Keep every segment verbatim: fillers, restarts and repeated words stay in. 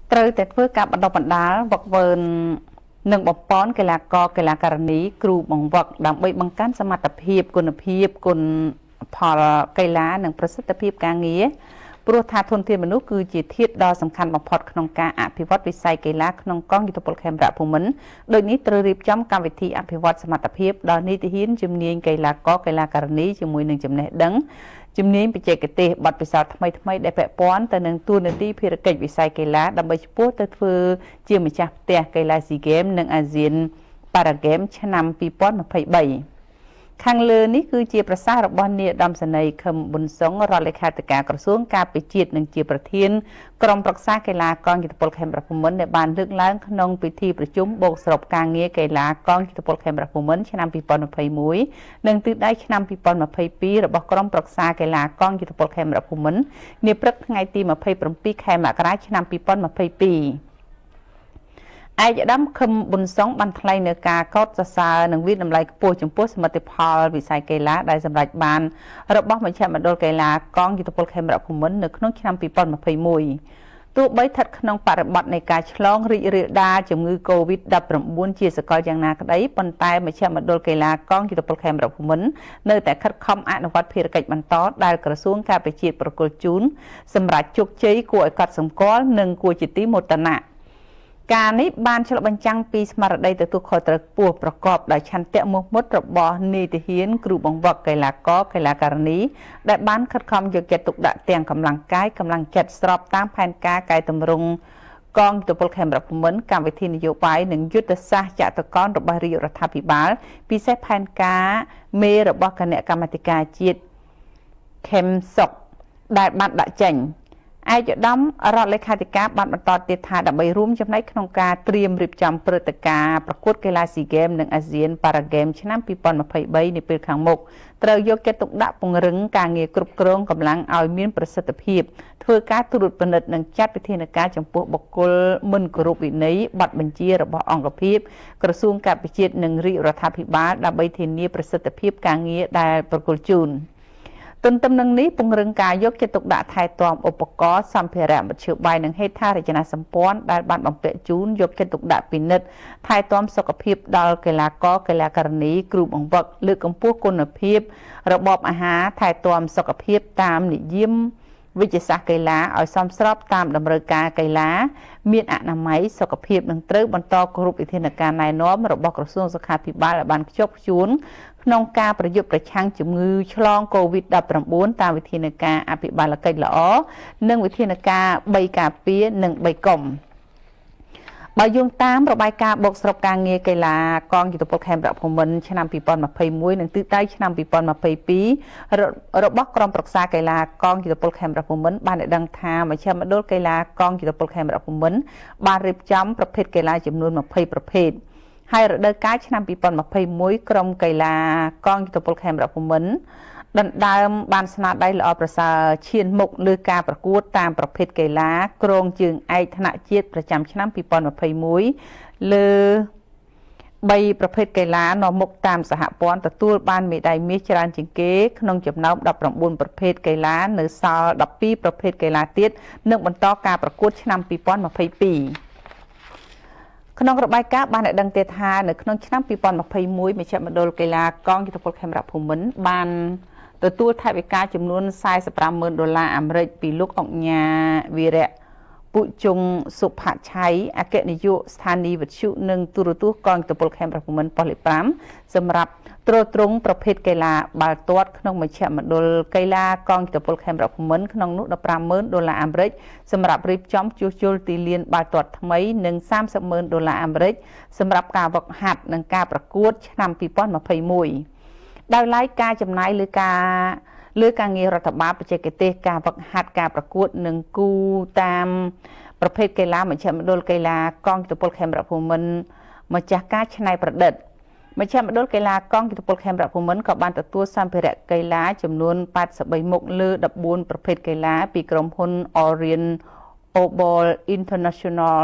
ត្រូវតែធ្វើការបដិបដាលវឹកវើនឹងបំពន់កីឡាករកីឡាការិនីគ្រូបង្វឹកដើម្បីបង្កើនសមត្ថភាពគុណភាពគុណផលកីឡានិងប្រសិទ្ធភាពការងារព្រោះថាធនធានមនុស្សគឺជាធាតុដ៏សំខាន់បំផុតក្នុងការអភិវឌ្ឍវិស័យកីឡាក្នុងកងយុទ្ធពលខេមរៈភូមិន្ទដូចនេះត្រូវរៀបចំកម្មវិធីអភិវឌ្ឍសមត្ថភាពដល់នីតិហ៊ានជំនាញកីឡាករកីឡាការិនីជាមួយនឹងចំណេះដឹងជំនាញបច្ចេកទេសបទពិសោធន៍ថ្មីថ្មីដែលពាក់ព័ន្ធទៅនឹងទូនាទីភារកិច្ចវិស័យកីឡាដើម្បីឆ្ពោះទៅធ្វើជាម្ចាស់ផ្ទះកីឡាស៊ីហ្គេមនិងអាស៊ានប៉ារ៉ាហ្គេមឆ្នាំពីរពាន់ម្ភៃបីខាងលើនេះគឺជាប្រសាសន៍របស់នាយឧត្តមសេនីយ៍ខឹមប៊ុនសុងរដ្ឋលេខាធិការក្រសួងការពារជាតិនិងជាប្រធានក្រុមប្រឹក្សាកីឡាកងយុទ្ធពលខេមរៈភូមិន្ទដែលបានលើកឡើងក្នុងពិធីប្រជុំបូកសរុបការងារកីឡាកងយុទ្ធពលខេមរៈភូមិន្ទឆ្នាំពីរពាន់ម្ភៃមួយនិងទិសដៅឆ្នាំពីរពាន់ម្ភៃពីររបស់ក្រុមប្រឹក្សាកីឡាកងយុទ្ធពលខេមរៈភូមិន្ទនាព្រឹកថ្ងៃទីម្ភៃប្រាំពីរខែមករាឆ្នាំពីរពាន់ម្ភៃពីរឯកឧត្តមខឹមប៊ុនសុងបានថ្លែងនៅការកោតសរសើរនិងវិតម្លៃខ្ពស់ចំពោះសមិទ្ធផលវិស័យកីឡាដែលសម្រេចបានរបស់មជ្ឈមណ្ឌលកីឡាកងយុទ្ធពលខេមរៈភូមិន្ទនៅក្នុងឆ្នាំពីរពាន់ម្ភៃមួយទោះបីស្ថិតក្នុងបរិបទនៃការឆ្លងរីករាលដាលជំងឺ កូវីដ ដប់ប្រាំបួន ជាសកលយ៉ាងណាក្តីប៉ុន្តែមជ្ឈមណ្ឌលកីឡាកងយុទ្ធពលខេមរៈភូមិន្ទនៅតែខិតខំអនុវត្តភារកិច្ចបន្តដែលក្រសួងការពារជាតិប្រគល់ជូនសម្រាប់ជោគជ័យគួរឲ្យកត់សម្គាល់និងគួរជាទីមោទនៈការនេះបានឆ្លុះបញ្ចាំងពីស្មារតីទទួលខុសត្រូវខ្ពស់ប្រកបដោយឆន្ទៈមោះមុតរបស់នីតិហ៊ានគ្រូបង្វឹកកីឡាករកីឡាការិនីដែលបានខិតខំយកចិត្តទុកដាក់ទាំងកម្លាំងកាយកម្លាំងចិត្តស្របតាមផែនការកែតម្រង់កងយុទ្ធពលខេមរៈភូមិន្ទកម្មវិធីនយោបាយនិងយុទ្ធសាស្ត្រចតុកោណរបស់រាជរដ្ឋាភិបាលពិសេសផែនការមេរបស់គណៈកម្មាធិការជាតិខេមសុកដែលបានដាក់ចេញឯកឧត្តមរដ្ឋលេខាធិការបានបន្តទៀតថាដើម្បីរួមចំណែកក្នុងការត្រៀមរៀបចំព្រឹត្តិការណ៍ប្រកួតកីឡាស៊ីហ្គេមនិងអាស៊ានប៉ារ៉ាហ្គេមឆ្នាំពីរពាន់ម្ភៃបីនាពេលខាងមុខត្រូវយកចិត្តទុកដាក់ពង្រឹងការងារគ្រប់គ្រងកម្លាំងឲ្យមានប្រសិទ្ធភាពធ្វើការត្រួតពិនិត្យនិងចាត់វិធានការចំពោះបុគ្គលមិនគោរពវិន័យបទបញ្ជារបស់អង្គភាពក្រសួងការពារជាតិនិងរាជរដ្ឋាភិបាលដើម្បីធានាប្រសិទ្ធភាពការងារដែលប្រគល់ជូនទន្ទឹមនឹងនេះពង្រឹងការយកចិត្តទុកដាក់ថែទាំឧបករណ៍សម្ភារៈមធ្យោបាយនិងហេដ្ឋារចនាសម្ព័ន្ធដែលបានបំពាក់ជូនយកចិត្តទុកដាក់ពិនិត្យថែទាំសុខភាពដល់កីឡាករកីឡាការិនីគ្រូបង្វឹកលើកកម្ពស់គុណភាពរបបអាហារថែទាំសុខភាពតាមនិយមវិទ្យាសាស្ត្រកីឡាឲ្យសមស្របតាមតម្រូវការកីឡាមានអនាម័យសុខភាពនិងត្រូវបន្តគោរពវិធានការណែនាំរបស់ក្រសួងសុខាភិបាលឲ្យបានខ្ជាប់ខ្ជួនក្នុងការប្រយុទ្ធប្រឆាំងជំងឺឆ្លងកូវីដ ដប់ប្រាំបួន តាមវិធានការអភិបាលកិច្ចល្អនិងវិធានការបីការពារនិងបីកុំបើយោងតាមរបាយការណ៍បូកសរុបការងារកីឡាកងយុទ្ធពលខេមរៈភូមិន្ទឆ្នាំពីរពាន់ម្ភៃមួយនិងទិសដៅឆ្នាំពីរពាន់ម្ភៃពីររបស់ក្រុមប្រឹក្សាកីឡាកងយុទ្ធពលខេមរៈភូមិន្ទបានដឹងថាមជ្ឈមណ្ឌលកីឡាកងយុទ្ធពលខេមរៈភូមិន្ទបានរៀបចំប្រភេទកីឡាចំនួនម្ភៃប្រភេទហើយរដូវកាលឆ្នាំពីរពាន់ម្ភៃមួយក្រុមកីឡាកងយុទ្ធពលខេមរៈភូមិន្ទដណ្ដើមបានស្នាដៃល្អប្រសើរឈានមុខលើការប្រកួតតាមប្រភេទកីឡាក្រងជើងឯកថ្នាក់ជាតិប្រចាំឆ្នាំពីរពាន់ម្ភៃមួយលើបីប្រភេទកីឡានាំមុខតាមសហព័ន្ធទទួលបានមេដាយមាសច្រើនជាងគេក្នុងចំណោមដប់ប្រាំបួនប្រភេទកីឡានៅសល់ដប់ពីរប្រភេទកីឡាទៀតនឹងបន្តការប្រកួតឆ្នាំពីរពាន់ម្ភៃពីរក្នុងរបាយការណ៍បានដឹងទៀតថានៅក្នុងឆ្នាំពីរពាន់ម្ភៃមួយមជ្ឈមណ្ឌលកីឡាកងយុទ្ធពលខេមរៈភូមិន្ទបានទទួលថវិកាចំនួនសែសិបប្រាំម៉ឺនដុល្លារអាមេរិកពីលោកអង្គញាវីរៈពុជុងសុផាឆៃអគ្គនាយកស្ថានីយ៍វិទ្យុនិងទូរទស្សន៍កងយុទ្ធពលខេមរៈភូមិន្ទប៉ុស្តិ៍លេខប្រាំសម្រាប់ទ្រទ្រង់ប្រភេទកីឡាបាល់ទាត់ក្នុងមជ្ឈមណ្ឌលកីឡាកងយុទ្ធពលខេមរៈភូមិន្ទក្នុងនោះដប់ប្រាំម៉ឺនដុល្លារអាមេរិកសម្រាប់រៀបចំជួសជុលទីលានបាល់ទាត់ថ្មីនិងសាមសិបម៉ឺនដុល្លារអាមេរិកសម្រាប់ការវឹកហាត់និងការប្រកួតឆ្នាំពីរពាន់ម្ភៃមួយដោយឡែកការចំណាយលើការលើការងាររដ្ឋបាលបច្ចេកទេសការវឹកហាត់ការប្រកួតនិងគូតាមប្រភេទកីឡាមជ្ឈមណ្ឌលកីឡាកងយុទ្ធពលខេមរៈភូមិន្ទម្ចាស់ការច្នៃប្រឌិតមជ្ឈមណ្ឌលកីឡាកងយុទ្ធពលខេមរៈភូមិន្ទក៏បានទទួលសម្ភារៈកីឡាចំនួនប៉ែតសិបបីមុខលើដប់បួនប្រភេទកីឡាពីក្រុមហ៊ុន Orient Obol International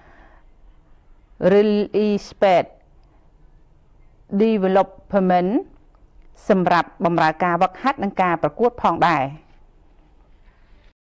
Real Estate Development សម្រាប់បម្រើការវឹកហាត់និងការប្រកួតផងដែរ